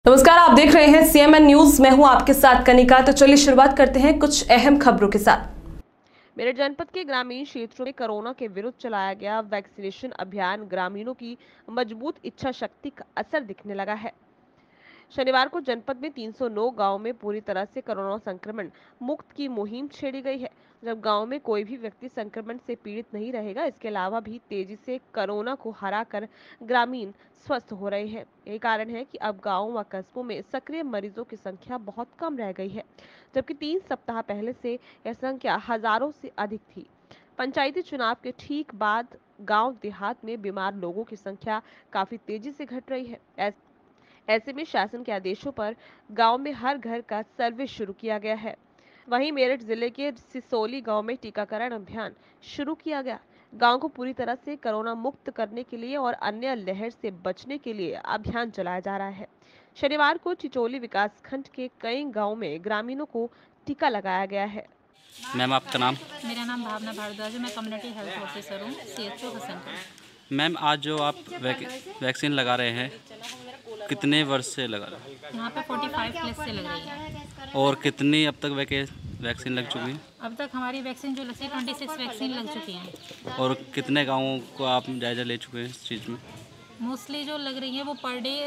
नमस्कार, आप देख रहे हैं सीएमएन न्यूज। मैं हूं आपके साथ कनिका। तो चलिए शुरुआत करते हैं कुछ अहम खबरों के साथ। मेरठ जनपद के ग्रामीण क्षेत्रों में कोरोना के विरुद्ध चलाया गया वैक्सीनेशन अभियान ग्रामीणों की मजबूत इच्छा शक्ति का असर दिखने लगा है। शनिवार को जनपद में 309 गांव में पूरी तरह से कोरोना संक्रमण मुक्त की मुहिम छेड़ी गई है। जब गांव में कोई भी व्यक्ति संक्रमण से पीड़ित नहीं रहेगा, इसके अलावा भी तेजी से कोरोना को हराकर ग्रामीण स्वस्थ हो रहे हैं। यही कारण है कि अब गांवों व कस्बों में सक्रिय मरीजों की संख्या बहुत कम रह गई है, जबकि 3 सप्ताह पहले से यह संख्या हजारों से अधिक थी। पंचायती चुनाव के ठीक बाद गांव देहात में बीमार लोगों की संख्या काफी तेजी से घट रही है। ऐसे में शासन के आदेशों पर गांव में हर घर का सर्वे शुरू किया गया है। वहीं मेरठ जिले के सिसोली गांव में टीकाकरण अभियान शुरू किया गया। गांव को पूरी तरह से कोरोना मुक्त करने के लिए और अन्य लहर से बचने के लिए अभियान चलाया जा रहा है। शनिवार को चिचोली विकासखंड के कई गाँव में ग्रामीणों को टीका लगाया गया है। मैम, आपका नाम? मेरा नाम भावना भारद्वाज है। मैं कम्युनिटी हेल्थ ऑफिसर हूँ, CHO हसनपुर। मैम, आज जो आप वैक्सीन लगा रहे हैं, कितने वर्ष से लगा रहे हैं? यहाँ पे 45 प्लस से लग रही है। और कितनी अब तक वैक्सीन लग चुकी है? अब तक हमारी वैक्सीन जो लगी 26 वैक्सीन लग चुकी हैं। और कितने गाँवों को आप जायज़ा ले चुके हैं इस चीज़ में? मोस्टली जो लग रही है वो पर डे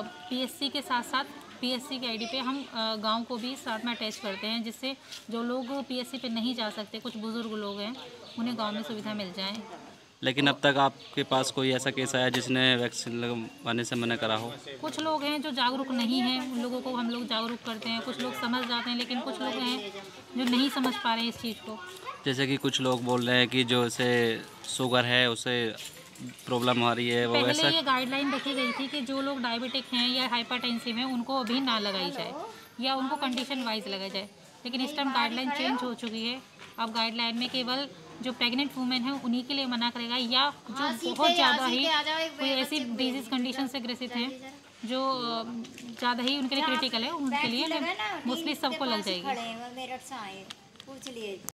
PSC के साथ साथ PSC के ID पे हम गांव को भी साथ में अटैच करते हैं, जिससे जो लोग PSC पे नहीं जा सकते, कुछ बुजुर्ग लोग हैं, उन्हें गांव में सुविधा मिल जाए। लेकिन अब तक आपके पास कोई ऐसा केस आया जिसने वैक्सीन लगवाने से मना करा हो? कुछ लोग हैं जो जागरूक नहीं हैं, उन लोगों को हम लोग जागरूक करते हैं। कुछ लोग समझ जाते हैं, लेकिन कुछ लोग हैं जो नहीं समझ पा रहे हैं इस चीज़ को। जैसे कि कुछ लोग बोल रहे हैं कि जो उसे शुगर है उसे प्रॉब्लम आ रही है, वो पहले ऐसा। ये गाइडलाइन रखी गई थी कि जो लोग डायबिटिक हैं या हाइपरटेंसिव हैं उनको अभी ना लगाई जाए या उनको कंडीशन वाइज लगाई जाए, लेकिन इस टाइम गाइडलाइन चेंज हो चुकी है। अब गाइडलाइन में केवल जो प्रेग्नेंट वुमेन है उन्हीं के लिए मना करेगा, या जो बहुत ज़्यादा ही कोई ऐसी डिजीज़ कंडीशन से ग्रसित हैं जो ज़्यादा ही उनके लिए क्रिटिकल है, उनके लिए मोस्टली सबको लग जाएगी।